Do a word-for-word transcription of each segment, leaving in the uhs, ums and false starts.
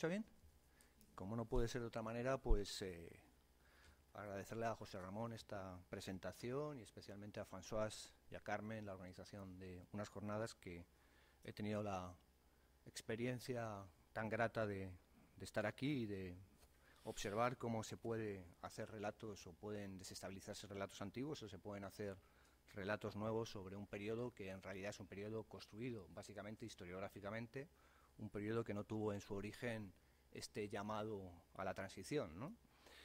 escucha bien? Como no puede ser de otra manera, pues eh, agradecerle a José Ramón esta presentación y especialmente a François y a Carmen la organización de unas jornadas que he tenido la experiencia tan grata de, de estar aquí y de observar cómo se puede hacer relatos o pueden desestabilizarse relatos antiguos o se pueden hacer relatos nuevos sobre un periodo que en realidad es un periodo construido básicamente historiográficamente, un periodo que no tuvo en su origen este llamado a la transición, ¿no?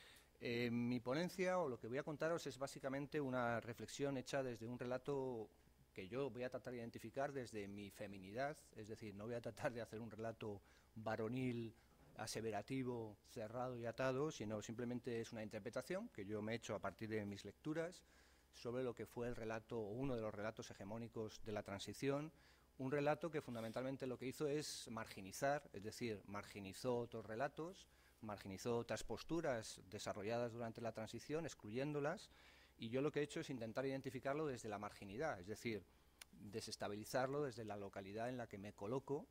Eh, mi ponencia, o lo que voy a contaros, es básicamente una reflexión hecha desde un relato que yo voy a tratar de identificar desde mi feminidad, es decir, no voy a tratar de hacer un relato varonil, aseverativo, cerrado y atado, sino simplemente es una interpretación que yo me he hecho a partir de mis lecturas sobre lo que fue el relato, o uno de los relatos hegemónicos de la transición, un relato que fundamentalmente lo que hizo es marginizar, es decir, marginizó otros relatos, marginizó otras posturas desarrolladas durante la transición, excluyéndolas, y yo lo que he hecho es intentar identificarlo desde la marginidad, es decir, desestabilizarlo desde la localidad en la que me coloco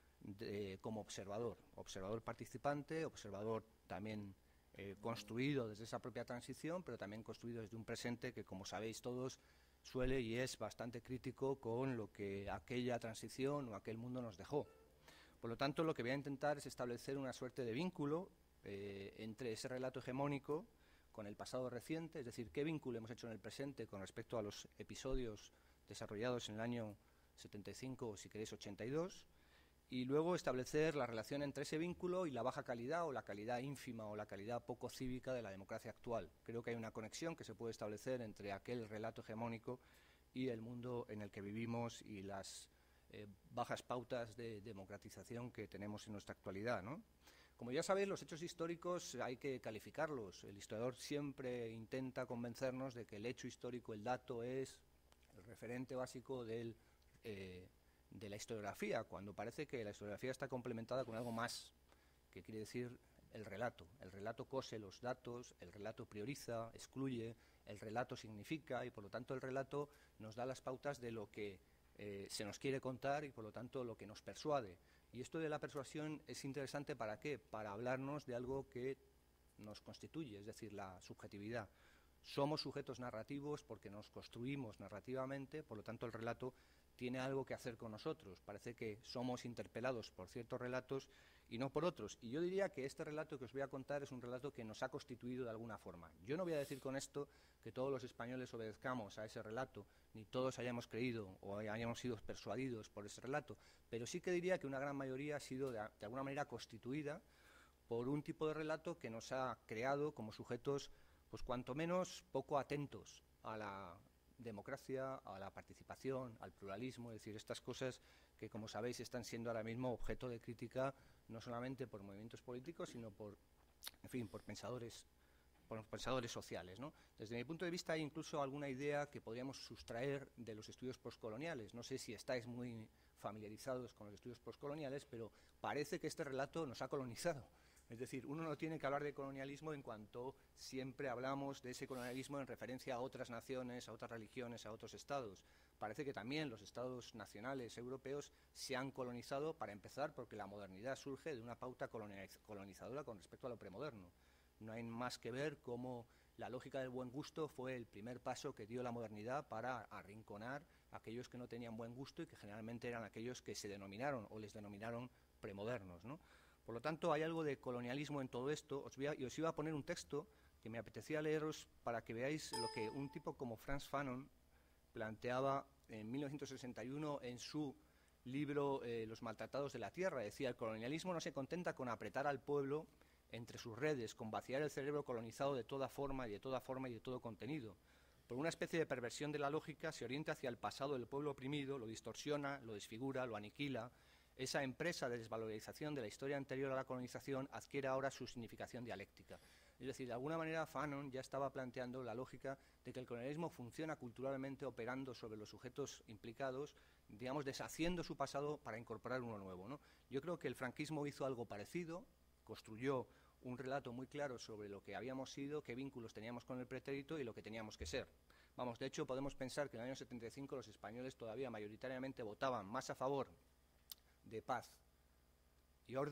de, como observador, observador participante, observador también eh, construido desde esa propia transición, pero también construido desde un presente que, como sabéis todos, suele y es bastante crítico con lo que aquella transición o aquel mundo nos dejó. Por lo tanto, lo que voy a intentar es establecer una suerte de vínculo eh, entre ese relato hegemónico con el pasado reciente, es decir, qué vínculo hemos hecho en el presente con respecto a los episodios desarrollados en el año setenta y cinco o, si queréis, ochenta y dos, y luego establecer la relación entre ese vínculo y la baja calidad o la calidad ínfima o la calidad poco cívica de la democracia actual. Creo que hay una conexión que se puede establecer entre aquel relato hegemónico y el mundo en el que vivimos y las eh, bajas pautas de democratización que tenemos en nuestra actualidad, ¿no? Como ya sabéis, los hechos históricos hay que calificarlos. El historiador siempre intenta convencernos de que el hecho histórico, el dato, es el referente básico del eh, de la historiografía, cuando parece que la historiografía está complementada con algo más, que quiere decir el relato. El relato cose los datos, el relato prioriza, excluye, el relato significa y por lo tanto el relato nos da las pautas de lo que eh, se nos quiere contar y por lo tanto lo que nos persuade. Y esto de la persuasión es interesante ¿para qué? Para hablarnos de algo que nos constituye, es decir, la subjetividad. Somos sujetos narrativos porque nos construimos narrativamente, por lo tanto el relato tiene algo que hacer con nosotros. Parece que somos interpelados por ciertos relatos y no por otros. Y yo diría que este relato que os voy a contar es un relato que nos ha constituido de alguna forma. Yo no voy a decir con esto que todos los españoles obedezcamos a ese relato, ni todos hayamos creído o hayamos sido persuadidos por ese relato, pero sí que diría que una gran mayoría ha sido de, de alguna manera constituida por un tipo de relato que nos ha creado como sujetos, pues cuanto menos poco atentos a la democracia, a la participación, al pluralismo, es decir, estas cosas que, como sabéis, están siendo ahora mismo objeto de crítica no solamente por movimientos políticos, sino por, en fin, por pensadores, por pensadores sociales, ¿no? Desde mi punto de vista hay incluso alguna idea que podríamos sustraer de los estudios postcoloniales. No sé si estáis muy familiarizados con los estudios postcoloniales, pero parece que este relato nos ha colonizado. Es decir, uno no tiene que hablar de colonialismo en cuanto siempre hablamos de ese colonialismo en referencia a otras naciones, a otras religiones, a otros estados. Parece que también los estados nacionales europeos se han colonizado, para empezar, porque la modernidad surge de una pauta colonizadora con respecto a lo premoderno. No hay más que ver cómo la lógica del buen gusto fue el primer paso que dio la modernidad para arrinconar a aquellos que no tenían buen gusto y que generalmente eran aquellos que se denominaron o les denominaron premodernos, ¿no? Por lo tanto, hay algo de colonialismo en todo esto. Os voy a, y os iba a poner un texto que me apetecía leeros para que veáis lo que un tipo como Frantz Fanon planteaba en mil novecientos sesenta y uno en su libro eh, Los maltratados de la tierra. Decía, el colonialismo no se contenta con apretar al pueblo entre sus redes, con vaciar el cerebro colonizado de toda forma y de toda forma y de todo contenido. Por una especie de perversión de la lógica, se orienta hacia el pasado del pueblo oprimido, lo distorsiona, lo desfigura, lo aniquila. Esa empresa de desvalorización de la historia anterior a la colonización adquiere ahora su significación dialéctica. Es decir, de alguna manera Fanon ya estaba planteando la lógica de que el colonialismo funciona culturalmente operando sobre los sujetos implicados, digamos, deshaciendo su pasado para incorporar uno nuevo, ¿no? Yo creo que el franquismo hizo algo parecido, construyó un relato muy claro sobre lo que habíamos sido, qué vínculos teníamos con el pretérito y lo que teníamos que ser. Vamos, de hecho, podemos pensar que en el año setenta y cinco los españoles todavía mayoritariamente votaban más a favor de paz y orden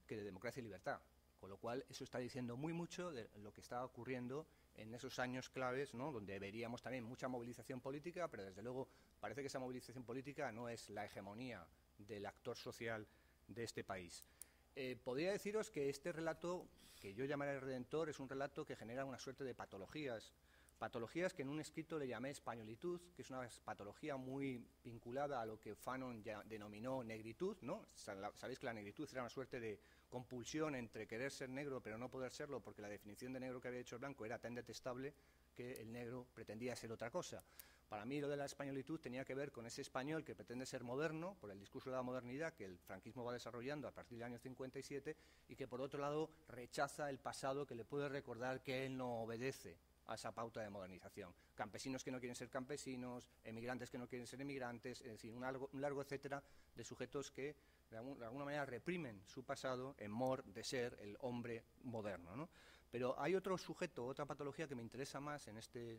que de democracia y libertad. Con lo cual, eso está diciendo muy mucho de lo que está ocurriendo en esos años claves, ¿no?, donde veríamos también mucha movilización política, pero desde luego parece que esa movilización política no es la hegemonía del actor social de este país. Eh, podría deciros que este relato, que yo llamaré el Redentor, es un relato que genera una suerte de patologías, patologías que en un escrito le llamé españolitud, que es una patología muy vinculada a lo que Fanon ya denominó negritud, ¿no? Sabéis que la negritud era una suerte de compulsión entre querer ser negro pero no poder serlo, porque la definición de negro que había hecho el blanco era tan detestable que el negro pretendía ser otra cosa. Para mí lo de la españolitud tenía que ver con ese español que pretende ser moderno, por el discurso de la modernidad que el franquismo va desarrollando a partir del año cincuenta y siete, y que por otro lado rechaza el pasado que le puede recordar que él no obedece a esa pauta de modernización. Campesinos que no quieren ser campesinos, emigrantes que no quieren ser emigrantes, es decir, un largo, un largo etcétera de sujetos que de, algún, de alguna manera reprimen su pasado en mor de ser el hombre moderno, ¿no? Pero hay otro sujeto, otra patología que me interesa más en este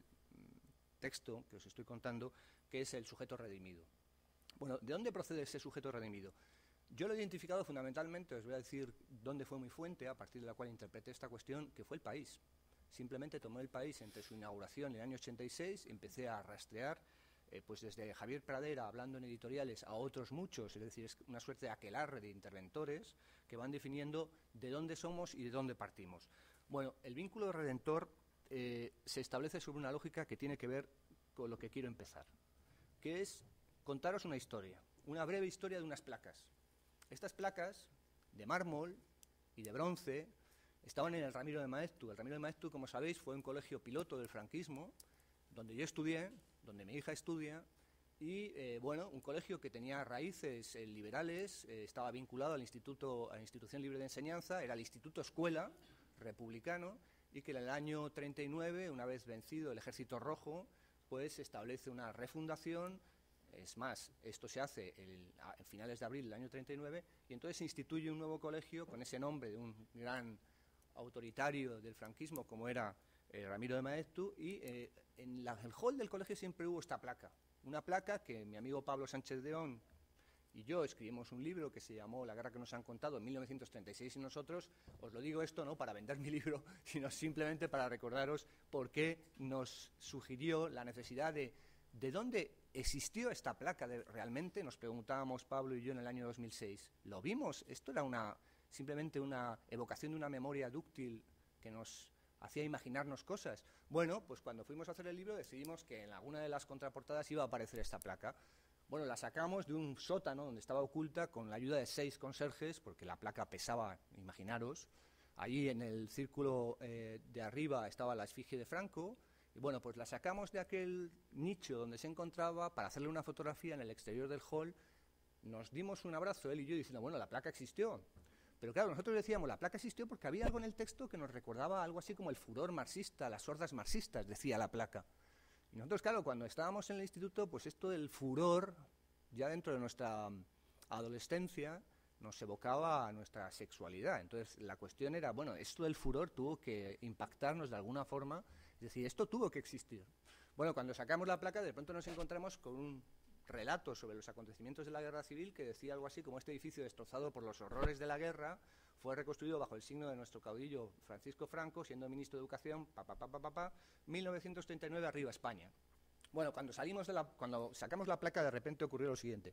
texto que os estoy contando, que es el sujeto redimido. Bueno, ¿de dónde procede ese sujeto redimido? Yo lo he identificado fundamentalmente, os voy a decir dónde fue mi fuente, a partir de la cual interpreté esta cuestión, que fue El País. Simplemente tomé El País entre su inauguración en el año ochenta y seis, empecé a rastrear, eh, pues desde Javier Pradera, hablando en editoriales, a otros muchos, es decir, es una suerte de aquelarre de interventores que van definiendo de dónde somos y de dónde partimos. Bueno, el vínculo redentor eh, se establece sobre una lógica que tiene que ver con lo que quiero empezar, que es contaros una historia, una breve historia de unas placas. Estas placas, de mármol y de bronce, estaban en el Ramiro de Maeztu. El Ramiro de Maeztu, como sabéis, fue un colegio piloto del franquismo, donde yo estudié, donde mi hija estudia, y, eh, bueno, un colegio que tenía raíces eh, liberales, eh, estaba vinculado al instituto, a la Institución Libre de Enseñanza, era el Instituto Escuela republicano, y que en el año treinta y nueve, una vez vencido el Ejército Rojo, pues establece una refundación. Es más, esto se hace el, a finales de abril del año treinta y nueve, y entonces se instituye un nuevo colegio con ese nombre de un gran autoritario del franquismo como era eh, Ramiro de Maeztu, y eh, en la, el hall del colegio siempre hubo esta placa, una placa que mi amigo Pablo Sánchez Deón y yo escribimos un libro que se llamó La guerra que nos han contado en mil novecientos treinta y seis, y nosotros, os lo digo esto no para vender mi libro, sino simplemente para recordaros por qué nos sugirió la necesidad de ¿de dónde existió esta placa de, realmente? Nos preguntábamos Pablo y yo en el año dos mil seis. ¿Lo vimos? Esto era una simplemente una evocación de una memoria dúctil que nos hacía imaginarnos cosas. Bueno, pues cuando fuimos a hacer el libro decidimos que en alguna de las contraportadas iba a aparecer esta placa. Bueno, la sacamos de un sótano donde estaba oculta con la ayuda de seis conserjes, porque la placa pesaba, imaginaros. Allí en el círculo eh, de arriba estaba la esfinge de Franco. Y bueno, pues la sacamos de aquel nicho donde se encontraba para hacerle una fotografía en el exterior del hall. Nos dimos un abrazo, él y yo, diciendo, bueno, la placa existió. Pero claro, nosotros decíamos, la placa existió porque había algo en el texto que nos recordaba algo así como el furor marxista, las hordas marxistas, decía la placa. Y nosotros, claro, cuando estábamos en el instituto, pues esto del furor, ya dentro de nuestra adolescencia, nos evocaba a nuestra sexualidad. Entonces, la cuestión era, bueno, esto del furor tuvo que impactarnos de alguna forma, es decir, esto tuvo que existir. Bueno, cuando sacamos la placa, de pronto nos encontramos con un relato sobre los acontecimientos de la guerra civil que decía algo así como: este edificio destrozado por los horrores de la guerra fue reconstruido bajo el signo de nuestro caudillo Francisco Franco, siendo ministro de Educación, pa, pa, pa, pa, pa, pa, mil novecientos treinta y nueve, arriba España. Bueno, cuando salimos de la, cuando sacamos la placa, de repente ocurrió lo siguiente: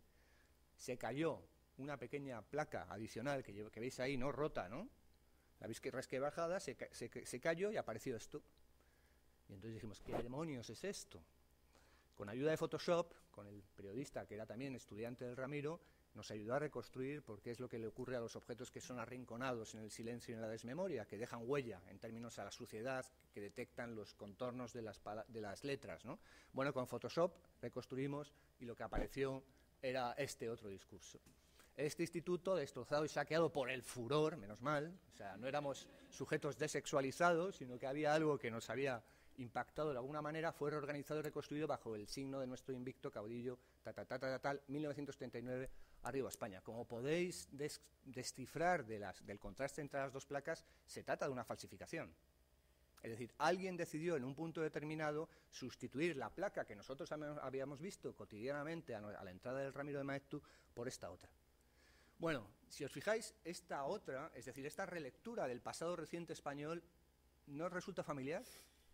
se cayó una pequeña placa adicional que, que veis ahí, ¿no? Rota, ¿no? La veis que resquebrajada, se, se, se cayó y apareció esto. Y entonces dijimos, ¿qué demonios es esto? Con ayuda de Photoshop, con el periodista que era también estudiante del Ramiro, nos ayudó a reconstruir por qué es lo que le ocurre a los objetos que son arrinconados en el silencio y en la desmemoria, que dejan huella en términos a la suciedad, que detectan los contornos de las, de las letras, ¿no? Bueno, con Photoshop reconstruimos y lo que apareció era este otro discurso. Este instituto destrozado y saqueado por el furor, menos mal, o sea, no éramos sujetos desexualizados, sino que había algo que nos había impactado de alguna manera, fue reorganizado y reconstruido bajo el signo de nuestro invicto caudillo, ta, ta, ta, ta, ta, tal, mil novecientos treinta y nueve, arriba España. Como podéis des descifrar de las, del contraste entre las dos placas, se trata de una falsificación. Es decir, alguien decidió en un punto determinado sustituir la placa que nosotros habíamos visto cotidianamente a, a la entrada del Ramiro de Maeztu por esta otra. Bueno, si os fijáis, esta otra, es decir, esta relectura del pasado reciente español, ¿no os resulta familiar?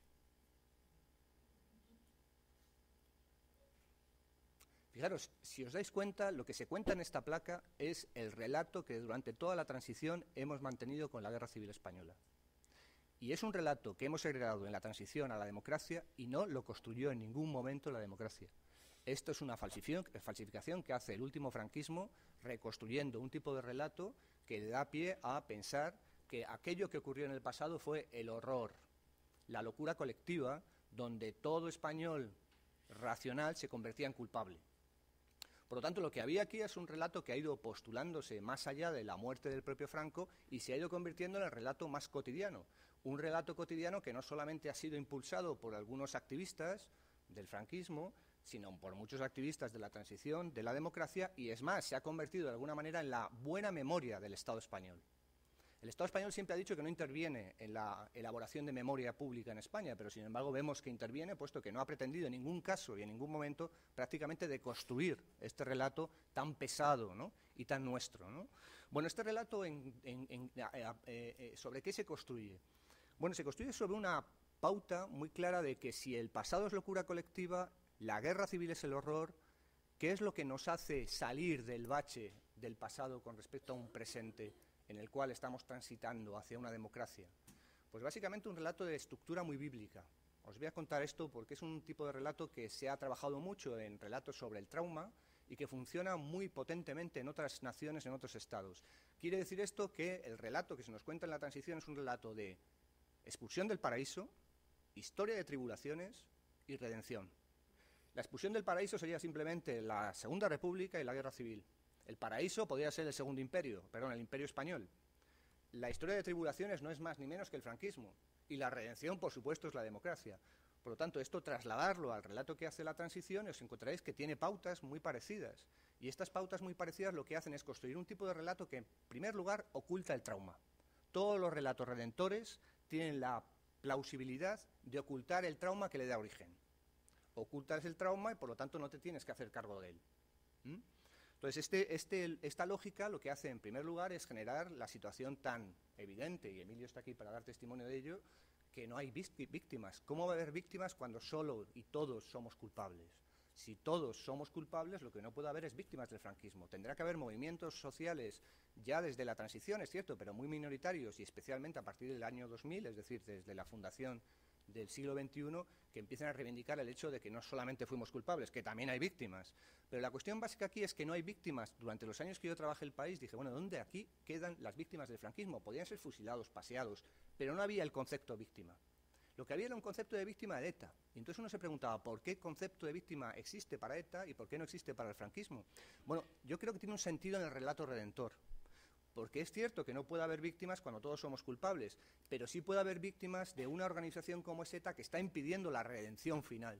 Fijaros, si os dais cuenta, lo que se cuenta en esta placa es el relato que durante toda la transición hemos mantenido con la Guerra Civil Española. Y es un relato que hemos heredado en la transición a la democracia y no lo construyó en ningún momento la democracia. Esto es una falsificación que hace el último franquismo, reconstruyendo un tipo de relato que le da pie a pensar que aquello que ocurrió en el pasado fue el horror, la locura colectiva, donde todo español racional se convertía en culpable. Por lo tanto, lo que había aquí es un relato que ha ido postulándose más allá de la muerte del propio Franco y se ha ido convirtiendo en el relato más cotidiano. Un relato cotidiano que no solamente ha sido impulsado por algunos activistas del franquismo, sino por muchos activistas de la transición, de la democracia, y es más, se ha convertido de alguna manera en la buena memoria del Estado español. El Estado español siempre ha dicho que no interviene en la elaboración de memoria pública en España, pero sin embargo vemos que interviene, puesto que no ha pretendido en ningún caso y en ningún momento prácticamente deconstruir este relato tan pesado, ¿no?, y tan nuestro, ¿no? Bueno, este relato, en, en, en, eh, eh, ¿sobre qué se construye? Bueno, se construye sobre una pauta muy clara de que si el pasado es locura colectiva, la guerra civil es el horror. ¿Qué es lo que nos hace salir del bache del pasado con respecto a un presente en el cual estamos transitando hacia una democracia? Pues básicamente un relato de estructura muy bíblica. Os voy a contar esto porque es un tipo de relato que se ha trabajado mucho en relatos sobre el trauma y que funciona muy potentemente en otras naciones, en otros estados. Quiere decir esto que el relato que se nos cuenta en la transición es un relato de expulsión del paraíso, historia de tribulaciones y redención. La expulsión del paraíso sería simplemente la Segunda República y la Guerra Civil. El paraíso podría ser el Segundo Imperio, perdón, el Imperio Español. La historia de tribulaciones no es más ni menos que el franquismo. Y la redención, por supuesto, es la democracia. Por lo tanto, esto trasladarlo al relato que hace la transición, os encontraréis que tiene pautas muy parecidas. Y estas pautas muy parecidas lo que hacen es construir un tipo de relato que, en primer lugar, oculta el trauma. Todos los relatos redentores tienen la plausibilidad de ocultar el trauma que le da origen. Ocultas el trauma y, por lo tanto, no te tienes que hacer cargo de él. ¿Mm? Entonces, este, este, esta lógica lo que hace, en primer lugar, es generar la situación tan evidente, y Emilio está aquí para dar testimonio de ello, que no hay víctimas. ¿Cómo va a haber víctimas cuando solo y todos somos culpables? Si todos somos culpables, lo que no puede haber es víctimas del franquismo. Tendrá que haber movimientos sociales ya desde la transición, es cierto, pero muy minoritarios, y especialmente a partir del año dos mil, es decir, desde la fundación del siglo veintiuno, que empiezan a reivindicar el hecho de que no solamente fuimos culpables, que también hay víctimas. Pero la cuestión básica aquí es que no hay víctimas. Durante los años que yo trabajé en el país, dije, bueno, ¿dónde aquí quedan las víctimas del franquismo? Podían ser fusilados, paseados, pero no había el concepto víctima. Lo que había era un concepto de víctima de ETA. Y entonces uno se preguntaba, ¿por qué concepto de víctima existe para ETA y por qué no existe para el franquismo? Bueno, yo creo que tiene un sentido en el relato redentor. Porque es cierto que no puede haber víctimas cuando todos somos culpables, pero sí puede haber víctimas de una organización como es ETA que está impidiendo la redención final.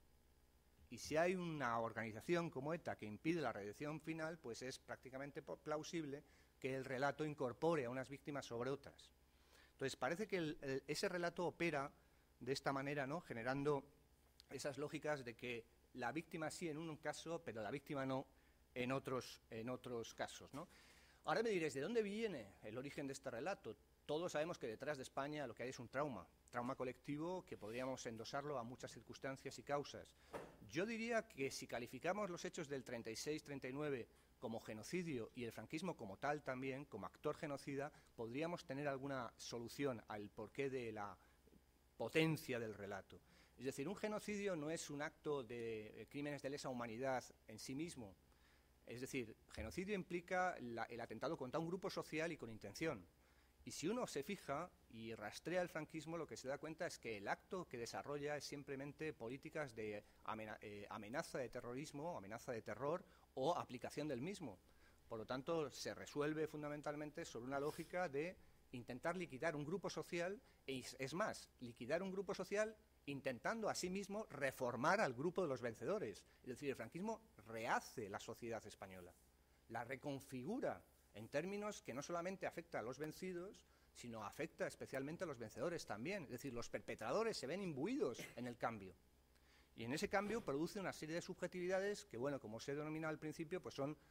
Y si hay una organización como ETA que impide la redención final, pues es prácticamente plausible que el relato incorpore a unas víctimas sobre otras. Entonces parece que el, el, ese relato opera de esta manera, ¿no?, generando esas lógicas de que la víctima sí en un caso, pero la víctima no en otros, en otros casos, ¿no? Ahora me diréis, ¿de dónde viene el origen de este relato? Todos sabemos que detrás de España lo que hay es un trauma, trauma colectivo que podríamos endosarlo a muchas circunstancias y causas. Yo diría que si calificamos los hechos del treinta y seis treinta y nueve como genocidio y el franquismo como tal también, como actor genocida, podríamos tener alguna solución al porqué de la potencia del relato. Es decir, un genocidio no es un acto de crímenes de lesa humanidad en sí mismo. Es decir, genocidio implica la, el atentado contra un grupo social y con intención. Y si uno se fija y rastrea el franquismo, lo que se da cuenta es que el acto que desarrolla es simplemente políticas de amena eh, amenaza de terrorismo, amenaza de terror o aplicación del mismo. Por lo tanto, se resuelve fundamentalmente sobre una lógica de intentar liquidar un grupo social, e es más, liquidar un grupo social intentando asimismo reformar al grupo de los vencedores. Es decir, el franquismo rehace la sociedad española, la reconfigura en términos que no solamente afecta a los vencidos, sino afecta especialmente a los vencedores también. Es decir, los perpetradores se ven imbuidos en el cambio. Y en ese cambio produce una serie de subjetividades que, bueno, como os he denominado al principio, pues son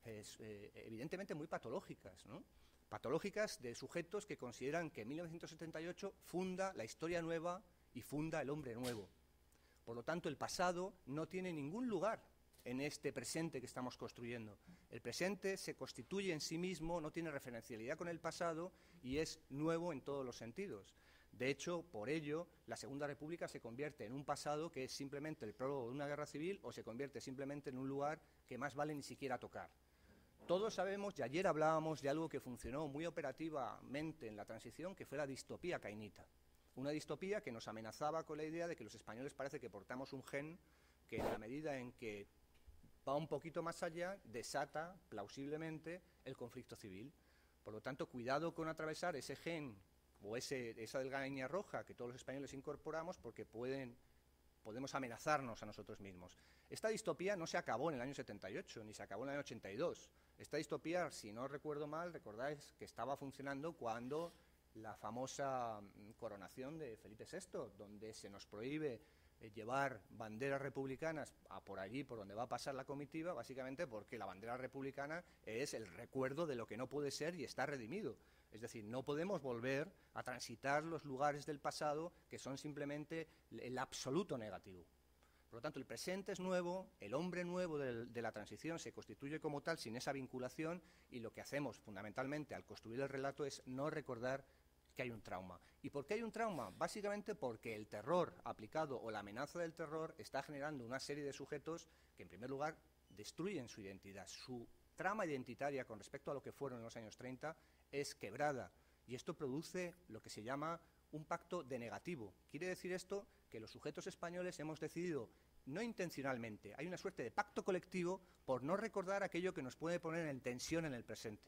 es, eh, evidentemente muy patológicas, ¿no? Patológicas de sujetos que consideran que en mil novecientos setenta y ocho funda la historia nueva y funda el hombre nuevo. Por lo tanto, el pasado no tiene ningún lugar en este presente que estamos construyendo. El presente se constituye en sí mismo, no tiene referencialidad con el pasado y es nuevo en todos los sentidos. De hecho, por ello, la Segunda República se convierte en un pasado que es simplemente el prólogo de una guerra civil o se convierte simplemente en un lugar que más vale ni siquiera tocar. Todos sabemos, y ayer hablábamos de algo que funcionó muy operativamente en la transición, que fue la distopía cainita. Una distopía que nos amenazaba con la idea de que los españoles parece que portamos un gen que en la medida en que va un poquito más allá, desata plausiblemente el conflicto civil. Por lo tanto, cuidado con atravesar ese gen o ese, esa delgada línea roja que todos los españoles incorporamos, porque pueden, podemos amenazarnos a nosotros mismos. Esta distopía no se acabó en el año setenta y ocho, ni se acabó en el año ochenta y dos. Esta distopía, si no recuerdo mal, recordáis que estaba funcionando cuando la famosa coronación de Felipe sexto, donde se nos prohíbe eh, llevar banderas republicanas a por allí, por donde va a pasar la comitiva, básicamente porque la bandera republicana es el recuerdo de lo que no puede ser y está redimido. Es decir, no podemos volver a transitar los lugares del pasado que son simplemente el absoluto negativo. Por lo tanto, el presente es nuevo, el hombre nuevo de, de la transición se constituye como tal sin esa vinculación y lo que hacemos fundamentalmente al construir el relato es no recordar que hay un trauma. ¿Y por qué hay un trauma? Básicamente porque el terror aplicado o la amenaza del terror está generando una serie de sujetos que, en primer lugar, destruyen su identidad. Su trama identitaria con respecto a lo que fueron en los años treinta es quebrada y esto produce lo que se llama un pacto de negativo. Quiere decir esto que los sujetos españoles hemos decidido, no intencionalmente, hay una suerte de pacto colectivo por no recordar aquello que nos puede poner en tensión en el presente.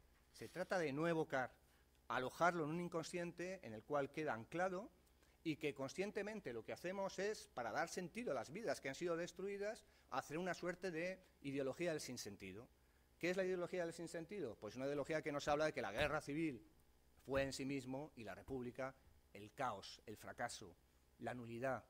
Se trata de no evocar, alojarlo en un inconsciente en el cual queda anclado y que conscientemente lo que hacemos es, para dar sentido a las vidas que han sido destruidas, hacer una suerte de ideología del sinsentido. ¿Qué es la ideología del sinsentido? Pues una ideología que nos habla de que la guerra civil fue en sí mismo y la república el caos, el fracaso, la nulidad.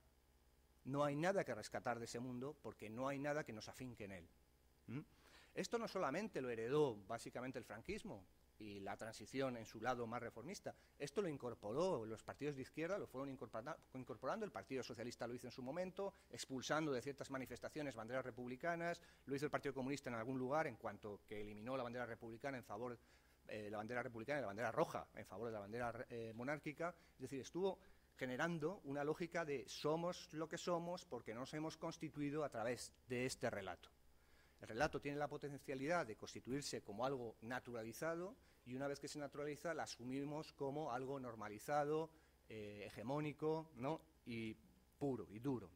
No hay nada que rescatar de ese mundo porque no hay nada que nos afinque en él. ¿Mm? Esto no solamente lo heredó básicamente el franquismo y la transición en su lado más reformista, esto lo incorporó los partidos de izquierda, lo fueron incorpora incorporando, el Partido Socialista lo hizo en su momento, expulsando de ciertas manifestaciones banderas republicanas, lo hizo el Partido Comunista en algún lugar en cuanto que eliminó la bandera republicana en favor eh, la bandera republicana y la bandera roja en favor de la bandera eh, monárquica, es decir, estuvo generando una lógica de somos lo que somos porque nos hemos constituido a través de este relato. El relato tiene la potencialidad de constituirse como algo naturalizado y una vez que se naturaliza la asumimos como algo normalizado, eh, hegemónico, ¿no? y puro y duro.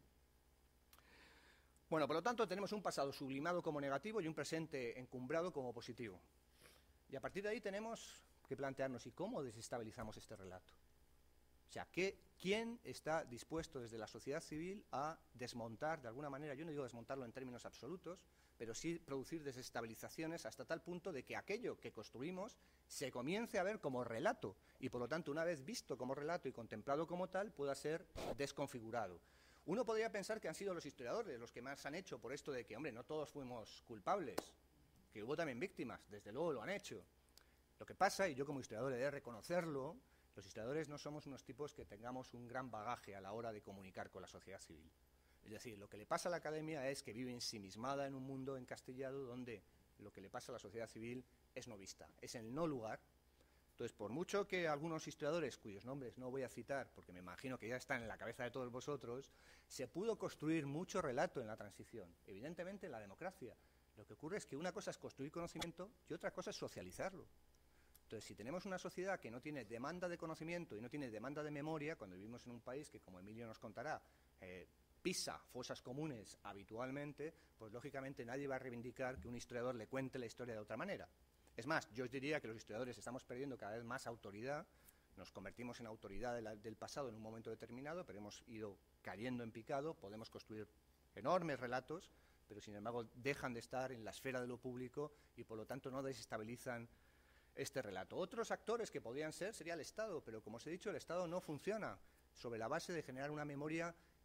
Bueno, por lo tanto tenemos un pasado sublimado como negativo y un presente encumbrado como positivo. Y a partir de ahí tenemos que plantearnos ¿y cómo desestabilizamos este relato? O sea, ¿qué, ¿quién está dispuesto desde la sociedad civil a desmontar, de alguna manera, yo no digo desmontarlo en términos absolutos, pero sí producir desestabilizaciones hasta tal punto de que aquello que construimos se comience a ver como relato y, por lo tanto, una vez visto como relato y contemplado como tal, pueda ser desconfigurado? Uno podría pensar que han sido los historiadores los que más han hecho por esto de que, hombre, no todos fuimos culpables, que hubo también víctimas, desde luego lo han hecho. Lo que pasa, y yo como historiador he de reconocerlo, los historiadores no somos unos tipos que tengamos un gran bagaje a la hora de comunicar con la sociedad civil. Es decir, lo que le pasa a la academia es que vive ensimismada en un mundo encastillado donde lo que le pasa a la sociedad civil es no vista, es el no lugar. Entonces, por mucho que algunos historiadores, cuyos nombres no voy a citar, porque me imagino que ya están en la cabeza de todos vosotros, se pudo construir mucho relato en la transición, evidentemente en la democracia. Lo que ocurre es que una cosa es construir conocimiento y otra cosa es socializarlo. Entonces, si tenemos una sociedad que no tiene demanda de conocimiento y no tiene demanda de memoria, cuando vivimos en un país que, como Emilio nos contará, eh, pisa fosas comunes habitualmente, pues lógicamente nadie va a reivindicar que un historiador le cuente la historia de otra manera. Es más, yo os diría que los historiadores estamos perdiendo cada vez más autoridad, nos convertimos en autoridad de la, del pasado en un momento determinado, pero hemos ido cayendo en picado, podemos construir enormes relatos, pero sin embargo dejan de estar en la esfera de lo público y por lo tanto no desestabilizan este relato. Otros actores que podrían ser sería el Estado, pero como os he dicho, el Estado no funciona sobre la base de generar una memoria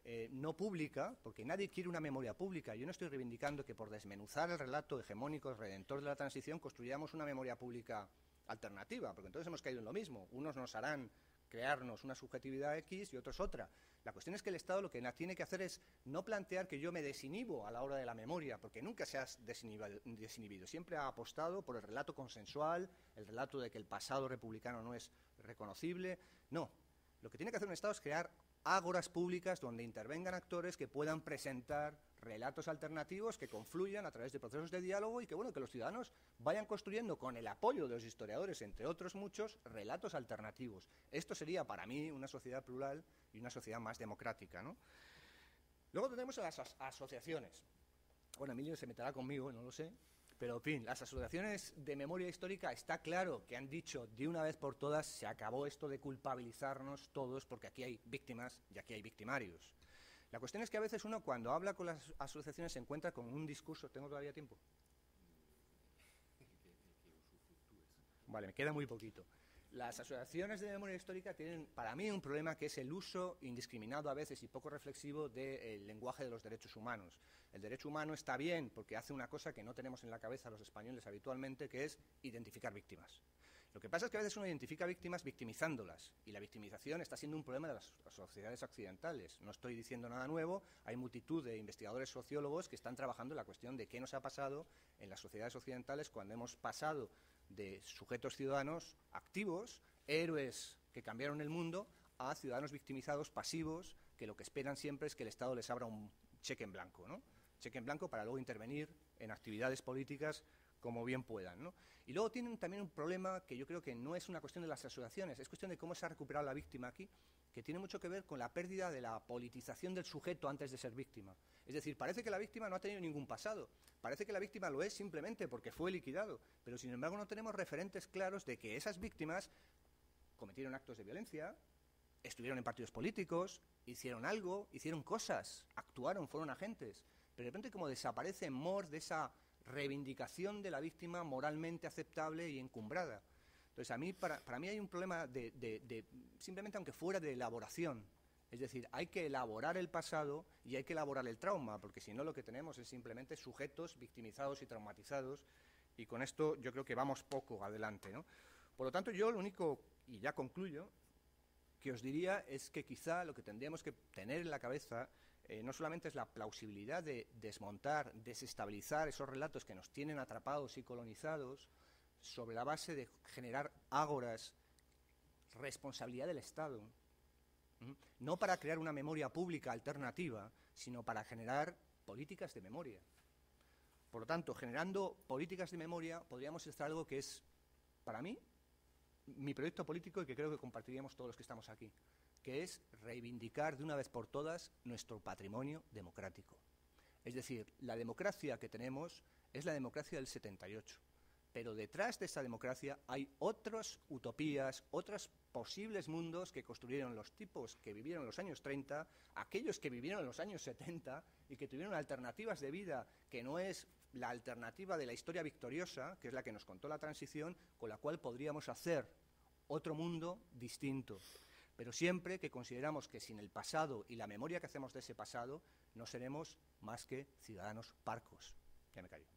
eh, no pública, porque nadie quiere una memoria pública. Yo no estoy reivindicando que por desmenuzar el relato hegemónico, redentor de la transición, construyamos una memoria pública alternativa, porque entonces hemos caído en lo mismo. Unos nos harán crearnos una subjetividad X y otros otra. La cuestión es que el Estado lo que tiene que hacer es no plantear que yo me desinhibo a la hora de la memoria, porque nunca se ha desinhibido. Siempre ha apostado por el relato consensual, el relato de que el pasado republicano no es reconocible. No, lo que tiene que hacer un Estado es crear ágoras públicas donde intervengan actores que puedan presentar relatos alternativos que confluyan a través de procesos de diálogo y que, bueno, que los ciudadanos vayan construyendo con el apoyo de los historiadores, entre otros muchos, relatos alternativos. Esto sería para mí una sociedad plural y una sociedad más democrática, ¿no? Luego tenemos a las as asociaciones. Bueno, Emilio se meterá conmigo, no lo sé, pero en fin, las asociaciones de memoria histórica está claro que han dicho de una vez por todas se acabó esto de culpabilizarnos todos porque aquí hay víctimas y aquí hay victimarios. La cuestión es que a veces uno cuando habla con las asociaciones se encuentra con un discurso. ¿Tengo todavía tiempo? Vale, me queda muy poquito. Las asociaciones de memoria histórica tienen para mí un problema que es el uso indiscriminado a veces y poco reflexivo del lenguaje de los derechos humanos. El derecho humano está bien porque hace una cosa que no tenemos en la cabeza los españoles habitualmente, que es identificar víctimas. Lo que pasa es que a veces uno identifica víctimas victimizándolas, y la victimización está siendo un problema de las sociedades occidentales. No estoy diciendo nada nuevo, hay multitud de investigadores sociólogos que están trabajando en la cuestión de qué nos ha pasado en las sociedades occidentales cuando hemos pasado de sujetos ciudadanos activos, héroes que cambiaron el mundo, a ciudadanos victimizados, pasivos, que lo que esperan siempre es que el Estado les abra un cheque en blanco, ¿no? Cheque en blanco para luego intervenir en actividades políticas como bien puedan, ¿no? Y luego tienen también un problema que yo creo que no es una cuestión de las asociaciones, es cuestión de cómo se ha recuperado la víctima aquí, que tiene mucho que ver con la pérdida de la politización del sujeto antes de ser víctima. Es decir, parece que la víctima no ha tenido ningún pasado, parece que la víctima lo es simplemente porque fue liquidado, pero sin embargo no tenemos referentes claros de que esas víctimas cometieron actos de violencia, estuvieron en partidos políticos, hicieron algo, hicieron cosas, actuaron, fueron agentes, pero de repente como desaparece en mor de esa reivindicación de la víctima moralmente aceptable y encumbrada. Entonces, a mí, para, para mí hay un problema de, de, de, simplemente aunque fuera de elaboración. Es decir, hay que elaborar el pasado y hay que elaborar el trauma, porque si no lo que tenemos es simplemente sujetos victimizados y traumatizados, y con esto yo creo que vamos poco adelante, ¿no? Por lo tanto, yo lo único, y ya concluyo, que os diría es que quizá lo que tendríamos que tener en la cabeza Eh, no solamente es la plausibilidad de desmontar, desestabilizar esos relatos que nos tienen atrapados y colonizados sobre la base de generar ágoras, responsabilidad del Estado, ¿m? No para crear una memoria pública alternativa, sino para generar políticas de memoria. Por lo tanto, generando políticas de memoria podríamos estar algo que es, para mí, mi proyecto político y que creo que compartiríamos todos los que estamos aquí, que es reivindicar de una vez por todas nuestro patrimonio democrático. Es decir, la democracia que tenemos es la democracia del setenta y ocho, pero detrás de esa democracia hay otras utopías, otros posibles mundos que construyeron los tipos que vivieron en los años treinta, aquellos que vivieron en los años setenta y que tuvieron alternativas de vida que no es la alternativa de la historia victoriosa, que es la que nos contó la transición, con la cual podríamos hacer otro mundo distinto. Pero siempre que consideramos que sin el pasado y la memoria que hacemos de ese pasado, no seremos más que ciudadanos parcos. Ya me callo.